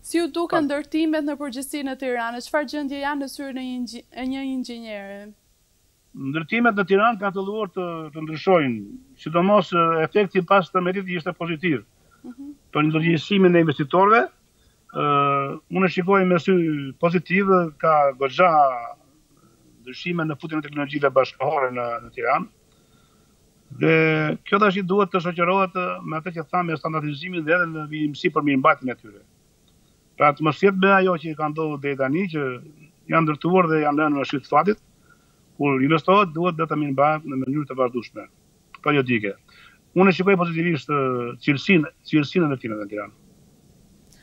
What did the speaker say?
Si ju duken ndërtimet në përgjithësi në Tiranë, çfarë gjendje janë në syrin e një inxhinieri? Ndërtimet në Tiranë kanë filluar të ndryshojnë, sidomos efekti pas të merit ishte pozitiv. Për ndërgjegjësimin e investitorëve, unë shikoj me sy pozitiv, ka goxha ndryshime në futjen e teknologjive bashkëkohore në Tiranë. Dhe kjo tash duhet të shoqërohet me atë që thamë, me standardizimin dhe edhe në vijimësi për mirëmbajtjen e tyre. Pra të mos jetë me ajo që ka ndodhur deri tani, që janë ndërtuar dhe janë lënë në shit fatit, kur investohet duhet dhe të mirëmbahet në mënyrë të vazhdueshme, periodike. Unë shikoj pozitivisht cilësinë e ndërtimeve në Tiranë.